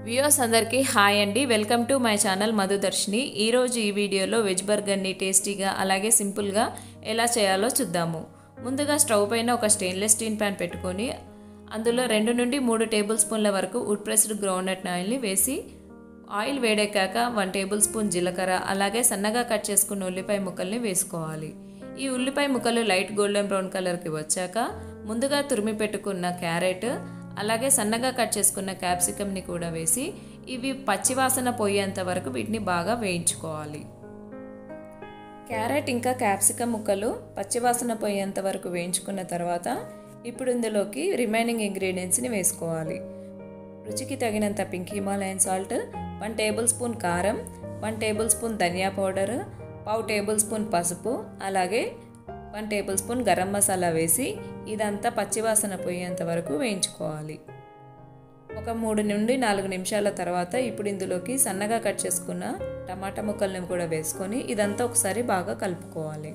Viewers అందరికీ hi అండి. Welcome to my channel Madhudarshini. ఈరోజు ఈ వీడియోలో వెజ్ బర్గర్ని టేస్టీగా అలాగే సింపుల్గా ఎలా చేయాలో చూద్దాము. ముందుగా స్టవ్ పైన ఒక స్టెయిన్లెస్ స్టీల్ ప్యాన్ పెట్టుకొని అందులో 2 నుండి 3 టేబుల్ స్పూన్ల వరకు వుడ్ ప్రెస్డ్ గ్రౌండ్నట్ ఆయిల్ని వేసి ఆయిల్ వేడెక్కాక 1 టేబుల్ స్పూన్ జీలకర్ర అలాగే సన్నగా కట్ చేసుకున్న ఉల్లిపాయ ముక్కల్ని వేసుకోవాలి. ఈ ఉల్లిపాయ ముక్కలు లైట్ గోల్డెన్ బ్రౌన్ కలర్కి వచ్చాక ముందుగా తురిమి పెట్టుకున్న క్యారెట్ అలాగే సన్నగా కట్ చేసుకున్న క్యాప్సికమ్ని కూడా వేసి ఇవి పచ్చివాసన పోయేంత వరకు వీటిని బాగా వేయించుకోవాలి. క్యారెట్ ఇంకా క్యాప్సికమ్ ముక్కలు పచ్చివాసన పోయేంత వరకు వేయించుకున్న తర్వాత ఇప్పుడు ఇందులోకి రిమైనింగ్ ఇంగ్రీడియంట్స్ని వేసుకోవాలి. రుచికి తగినంత pink Himalayan salt, 1 table spoon కారం, 1 టేబుల్ స్పూన్ ధనియా పౌడర్, 1/2 టేబుల్ స్పూన్ పసుపు అలాగే 1 టేబుల్ స్పూన్ గరం మసాలా వేసి ఇదంతా పచ్చివాసన పోయేంత వరకు వేయించుకోవాలి. ఒక 3 నుండి 4 నిమిషాల తర్వాత ఇప్పుడు ఇందులోకి సన్నగా కట్ చేసుకున్న టమాటా ముక్కల్ని కూడా వేసుకొని ఇదంతా ఒకసారి బాగా కలుపుకోవాలి.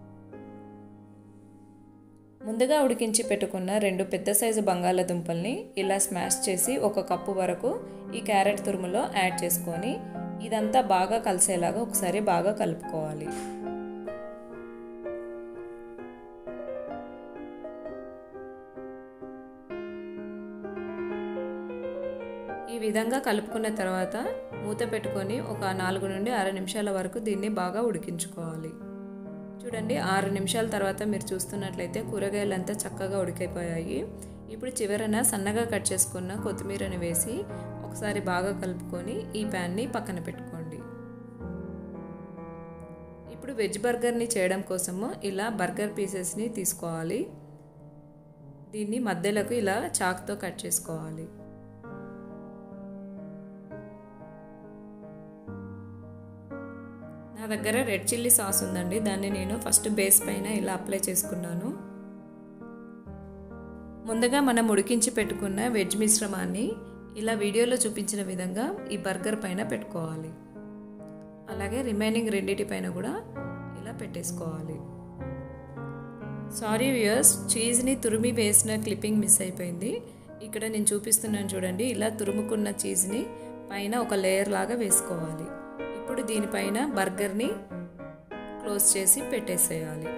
ముందుగా ఉడికించి పెట్టుకున్న 2 పెద్ద సైజు బంగాళాదుంపల్ని ఇలా స్మాష్ చేసి 1 కప్పు వరకు ఈ క్యారెట్ తురుములో యాడ్ చేసుకొని ఇదంతా బాగా కలిసేలాగా ఒకసారి బాగా కలుపుకోవాలి. ఈ విధంగా కలుపుకున్న తర్వాత మూత పెట్టుకొని ఒక 4 నుండి 6 నిమిషాల వరకు దీన్ని బాగా ఉడికించుకోవాలి. చూడండి, 6 నిమిషాల తర్వాత మీరు చూస్తున్నట్లయితే కూరగాయలంతా చక్కగా ఉడికిపోయాయి. ఇప్పుడు చివరన సన్నగా కట్ చేసుకున్న కొత్తిమీరని వేసి ఒకసారి బాగా కలుపుకొని ఈ ప్యాన్ని పక్కన పెట్టుకోండి. ఇప్పుడు వెజ్ బర్గర్ని చేయడం కోసము ఇలా బర్గర్ పీసెస్ని తీసుకోవాలి. దీన్ని మధ్యలోకి ఇలా చాక్తో కట్ చేసుకోవాలి. నా దగ్గర రెడ్ చిల్లీ సాస్ ఉందండి, దాన్ని నేను ఫస్ట్ బేస్ పైన ఇలా అప్లై చేసుకున్నాను. ముందుగా మనం ఉడికించి పెట్టుకున్న వెజ్ మిశ్రమాన్ని ఇలా వీడియోలో చూపించిన విధంగా ఈ బర్గర్ పైన పెట్టుకోవాలి. అలాగే రిమైనింగ్ రెండిటి పైన కూడా ఇలా పెట్టేసుకోవాలి. సారీ వ్యూయర్స్, చీజ్ని తురిమి వేసిన క్లిప్పింగ్ మిస్ అయిపోయింది. ఇక్కడ నేను చూపిస్తున్నాను చూడండి, ఇలా తురుముకున్న చీజ్ని పైన ఒక లేయర్ లాగా వేసుకోవాలి. ఇప్పుడు దీనిపైన బర్గర్ని క్లోజ్ చేసి పెట్టేసేయాలి.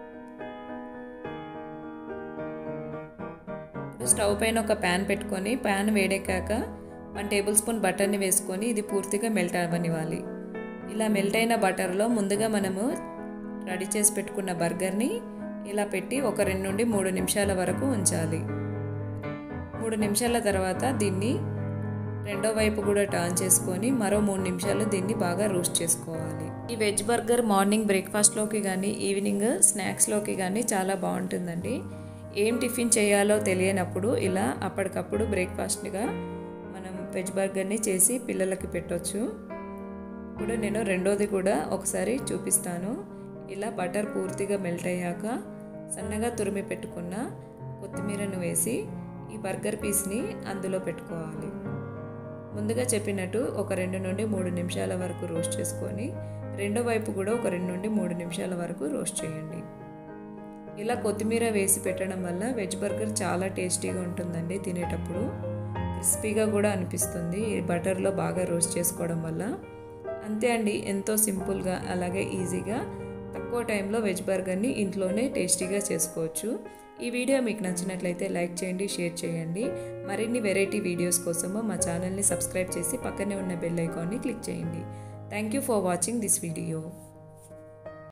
ఇప్పుడు స్టవ్ పైన ఒక ప్యాన్ పెట్టుకొని ప్యాన్ వేడెక్కాక 1 టేబుల్ స్పూన్ బటర్ని వేసుకొని ఇది పూర్తిగా మెల్ట్ అవ్వనివ్వాలి. ఇలా మెల్ట్ అయిన బటర్లో ముందుగా మనము రెడీ చేసి పెట్టుకున్న బర్గర్ని ఇలా పెట్టి ఒక 2 నుండి 3 నిమిషాల వరకు ఉంచాలి. 3 నిమిషాల తర్వాత దీన్ని రెండో వైపు కూడా టర్న్ చేసుకొని మరో 3 నిమిషాలు దీన్ని బాగా రోస్ట్ చేసుకోవాలి. ఈ వెజ్ బర్గర్ మార్నింగ్ బ్రేక్ఫాస్ట్లోకి కానీ ఈవినింగ్ స్నాక్స్లోకి కానీ చాలా బాగుంటుందండి. ఏం టిఫిన్ చేయాలో తెలియనప్పుడు ఇలా అప్పటికప్పుడు బ్రేక్ఫాస్ట్గా మనం వెజ్ బర్గర్ని చేసి పిల్లలకి పెట్టవచ్చు. ఇప్పుడు నేను రెండోది కూడా ఒకసారి చూపిస్తాను. ఇలా బటర్ పూర్తిగా మెల్ట్ అయ్యాక సన్నగా తురిమి పెట్టుకున్న కొత్తిమీరను వేసి ఈ బర్గర్ పీస్ని అందులో పెట్టుకోవాలి. ముందుగా చెప్పినట్టు ఒక 2 నుండి 3 నిమిషాల వరకు రోస్ట్ చేసుకొని రెండో వైపు కూడా ఒక 2 నుండి 3 నిమిషాల వరకు రోస్ట్ చేయండి. ఇలా కొత్తిమీర వేసి పెట్టడం వల్ల వెజ్ బర్గర్ చాలా టేస్టీగా ఉంటుందండి. తినేటప్పుడు క్రిస్పీగా కూడా అనిపిస్తుంది ఈ బటర్లో బాగా రోస్ట్ చేసుకోవడం వల్ల. అంతే అండి, ఎంతో సింపుల్గా అలాగే ఈజీగా తక్కువ టైంలో వెజ్ బర్గర్ని ఇంట్లోనే టేస్టీగా చేసుకోవచ్చు. ఈ వీడియో మీకు నచ్చినట్లయితే లైక్ చేయండి, షేర్ చేయండి. మరిన్ని వెరైటీ వీడియోస్ కోసము మా ఛానల్ని సబ్స్క్రైబ్ చేసి పక్కనే ఉన్న బెల్ ఐకాన్ని క్లిక్ చేయండి. Thank you for watching this video.